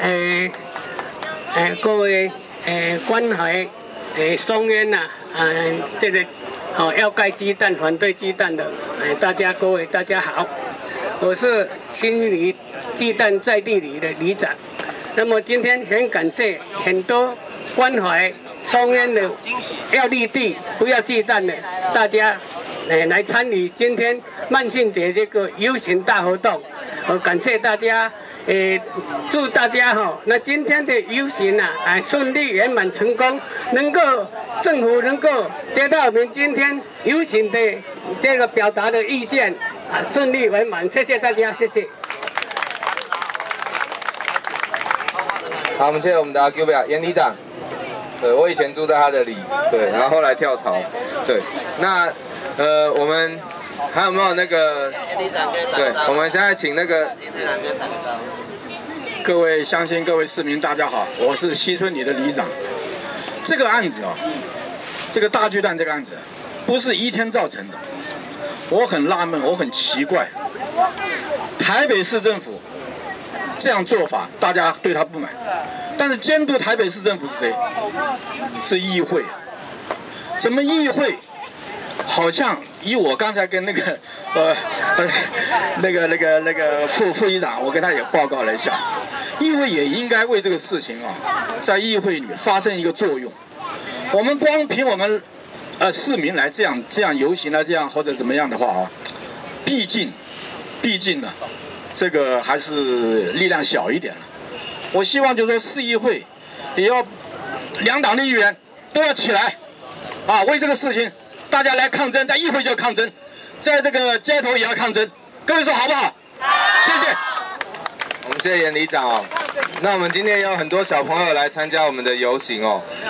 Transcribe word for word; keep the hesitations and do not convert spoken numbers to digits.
诶诶各位诶关怀诶松烟呐，啊这个哦要盖鸡蛋反对鸡蛋的，诶大家各位大家好，我是新里鸡蛋在地里的里长。那么今天很感谢很多关怀松烟的要立地不要鸡蛋的大家。 诶，来参与今天万圣节这个游行大活动，我感谢大家，诶，祝大家哈，那今天的游行啊，啊顺利圆满成功，能够政府能够接到我们今天游行的这个表达的意见，啊顺利圆满，谢谢大家，谢谢。 好，我们谢谢我们的阿 Q 表严里长。对，我以前住在他的里，对，然后后来跳槽，对，那。 呃，我们还有没有那个？对，我们现在请那个各位乡亲、各位市民，大家好，我是西村里的里长。这个案子啊，这个大巨蛋这个案子，不是一天造成的。我很纳闷，我很奇怪，台北市政府这样做法，大家对他不满，但是监督台北市政府是谁？是议会。怎么议会？ 好像以我刚才跟那个呃呃那个那个那个副副议长，我跟他也报告了一下，议会也应该为这个事情啊，在议会里面发生一个作用。我们光凭我们呃市民来这样这样游行啊，这样或者怎么样的话啊，毕竟毕竟呢，这个还是力量小一点了。我希望就是说市议会也要两党的议员都要起来啊，为这个事情。 大家来抗争，在议会就要抗争，在这个街头也要抗争。各位说好不好？谢谢。 我们谢谢严里长哦。那我们今天有很多小朋友来参加我们的游行哦。